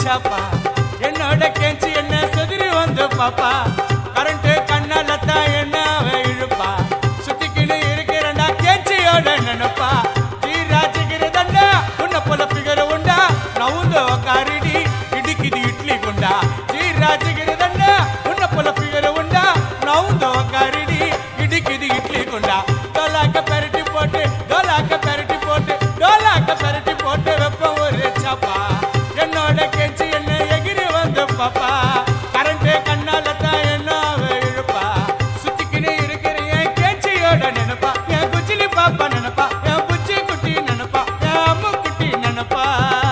சாப்பா என்னோட கேஞ்சி என்ன செதிரி வந்து பாப்பா கரண்ட் கண்ணால தான் என்ன இழுப்பா சுத்திக்கின்னு இருக்கிறண்டா கேஞ்சியோட நினைப்பா ராஜகிரதண்டா உன்ன போல பிகர் உண்டா நவுந்த காரிடி இடிக்குது இட்லி குண்டா ராஜகிரதண்டா உன்ன போல பிகர் உண்டா நவுந்த காரிடி இடிக்குது இட்லி குண்டா டோலாக்க பெரட்டி போட்டு டோலாக்க பெரட்டி போட்டு டோலாக்க பெரட்டி போட்டு வெப்ப ஒரு சாப்பா என்னோட கேஞ்சி என்ன எகிரி வந்து பாப்பா கரண்ட் கண்ணால தான் என்ன இழுப்பா சுத்திக்கின்னு இருக்கிற என் கேஞ்சியோட நினைப்பா என் குச்சிலி பாப்பா நினைப்பா என் புச்சி குட்டி நினைப்பா என் அம்மு குட்டி நினைப்பா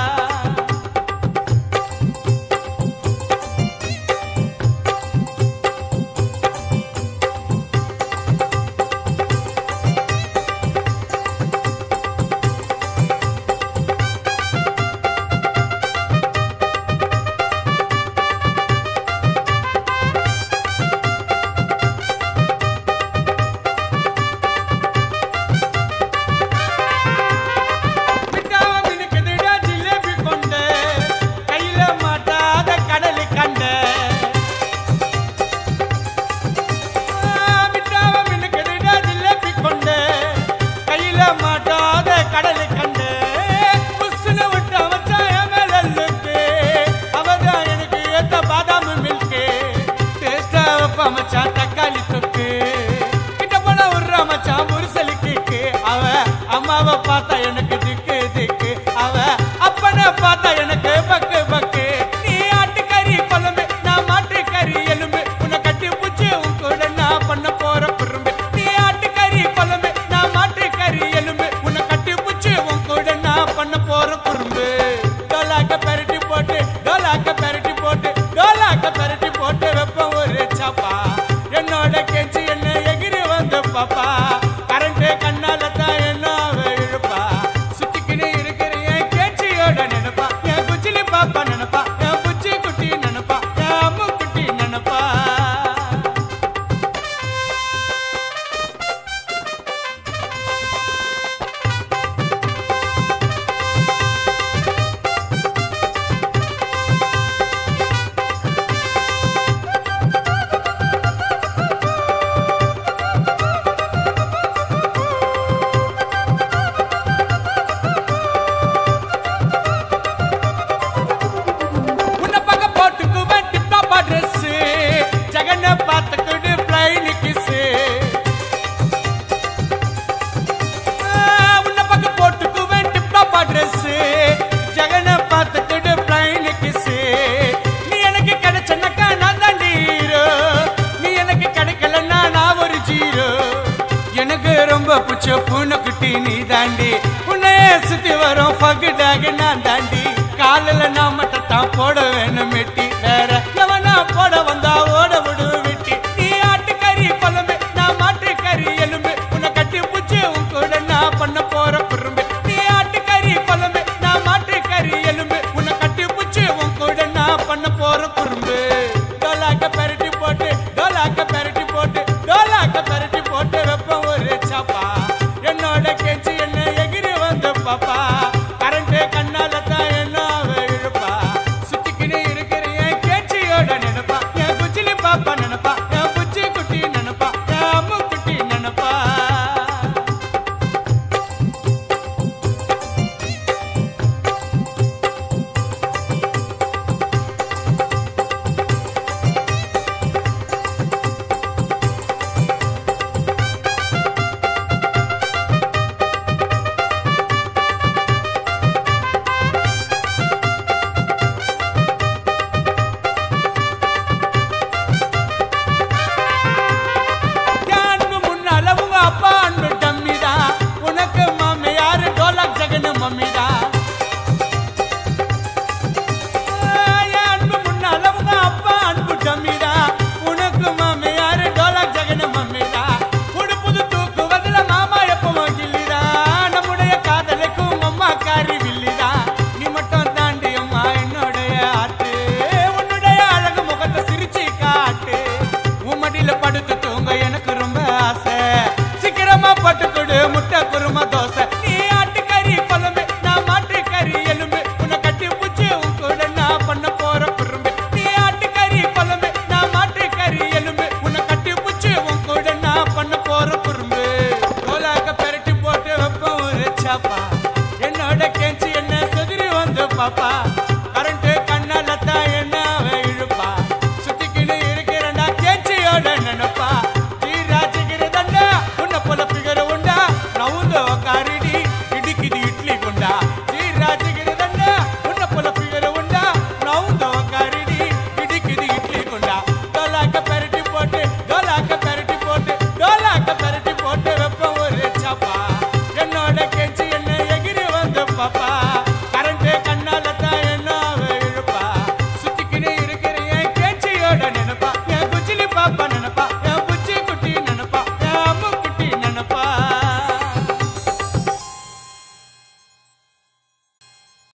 தக்காளி தொக்கு கிட்ட போன உர்ற மச்சான் முருசலிக்கு அவ அம்மாவை பார்த்தா எனக்கு திக்கு திக்கு அவ அப்பனை பார்த்தா எனக்கு பக்கு பக்கு நீ ஆட்டுக்கறி குழம்பு நான் மாட்டுக்கறி எலும்பு உன்னை கட்டி பூச்சி உன் கூட நான் பண்ண போற குறும்பு நீ ஆட்டுக்கறி குழம்பு நான் மாட்டுக்கறி எலும்பு உன்னை கட்டி பூச்சி உன் கூட நான் பண்ண போற குறும்பு டோலாக்க பெரட்டி போட்டு டோலாக்க பெரட்டி போட்டு டோலாக்க பெரட்டி போட்டு வெப்ப ஒரு சாப்பா என்னோட கேஞ்சி என்ன எகிரி வந்து பாப்பா கரண்ட் கண்ணால தான் என்ன இழுப்பா சுத்திக்கின்னு இருக்கிற என் கேஞ்சியோட நினைப்பா என் குச்சிலி பாப்பா நினைப்பா என் புச்சி குட்டி நினைப்பா என் அம்மு குட்டி நினைப்பா ஜகன பார்த்துக்கிட்டு பிளைன் கிசு உன்ன பக்கம் போட்டுக்குவேன் டிப்டாப்பா ட்ரெஸ் ஜகன பார்த்துக்கிட்டு பிளைன் கிசு நீ எனக்கு கிடைச்சனாக்கா நான் தான் ஹீரோ நீ எனக்கு கிடைக்கலன்னா நான் ஒரு ஜீரோ எனக்கு ரொம்ப பிடிச்ச பூனைக்குட்டி நீ தாண்டி உன்னையே சுத்தி வரும் பகுடாக நான் தாண்டி காலில் நான் மட்டும் தான் போட